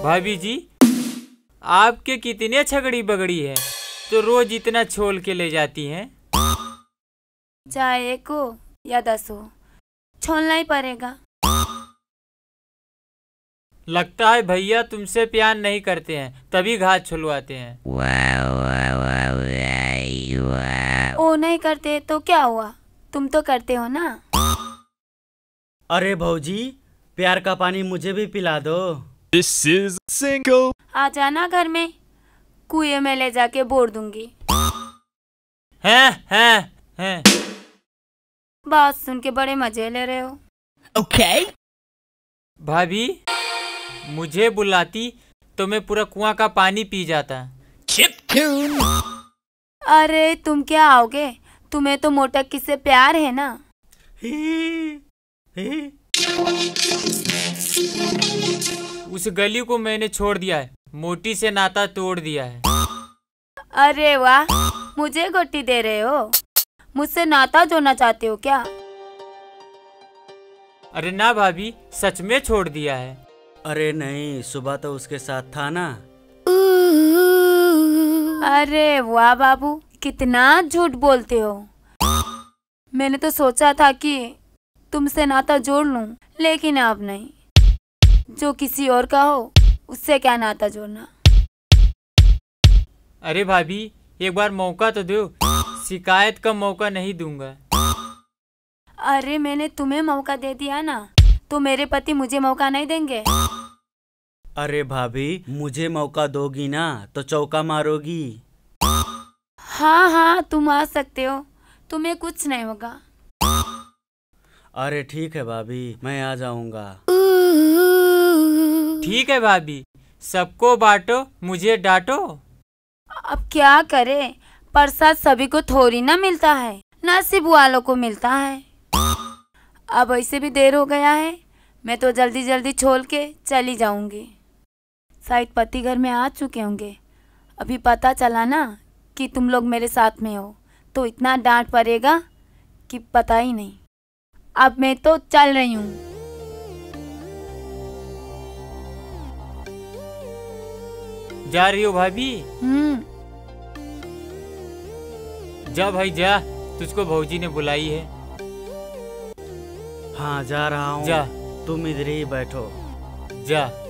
भाभी जी, आपके कितने छगड़ी बगड़ी है तो रोज इतना छोल के ले जाती हैं? चाहे 1 हो या 10 हो, छोलना ही पड़ेगा। लगता है भैया तुमसे प्यार नहीं करते हैं, तभी घास छुलवाते हैं। ओ नहीं करते तो क्या हुआ, तुम तो करते हो ना। अरे भौजी, प्यार का पानी मुझे भी पिला दो। This is single. आ जाना घर में, कुएं में ले जाके बोर दूंगी। हैं। बात सुन के बड़े मजे ले रहे हो। Okay. भाभी, मुझे बुलाती तो मैं पूरा कुआं का पानी पी जाता। Chip tune. अरे तुम क्या आओगे, तुम्हें तो मोटक्की से प्यार है ना। उस गली को मैंने छोड़ दिया है, मोटी से नाता तोड़ दिया है। अरे वाह, मुझे गोटी दे रहे हो, मुझसे नाता जोड़ना चाहते हो क्या? अरे ना भाभी, सच में छोड़ दिया है। अरे नहीं, सुबह तो उसके साथ था ना। अरे वाह बाबू, कितना झूठ बोलते हो। मैंने तो सोचा था कि तुमसे नाता जोड़ लूं, लेकिन अब नहीं। जो किसी और का हो उससे क्या नाता जोड़ना। अरे भाभी, एक बार मौका तो दो, शिकायत का मौका नहीं दूंगा। अरे मैंने तुम्हें मौका दे दिया ना, तो मेरे पति मुझे मौका नहीं देंगे। अरे भाभी, मुझे मौका दोगी ना तो चौका मारोगी। हाँ, तुम आ सकते हो, तुम्हें कुछ नहीं होगा। अरे ठीक है भाभी, मैं आ जाऊंगा। ठीक है भाभी, सबको बांटो, मुझे डांटो। अब क्या करे, प्रसाद सभी को थोड़ी ना मिलता है, नसीब वालों को मिलता है। अब ऐसे भी देर हो गया है, मैं तो जल्दी जल्दी छोल के चली जाऊंगी। शायद पति घर में आ चुके होंगे। अभी पता चला ना कि तुम लोग मेरे साथ में हो, तो इतना डांट पड़ेगा कि पता ही नहीं। अब मैं तो चल रही हूँ। जा रही हो भाभी? जा भाई जा, तुझको भौजी ने बुलाई है। हाँ, जा रहा हूँ। जा। तुम इधर ही बैठो। जा।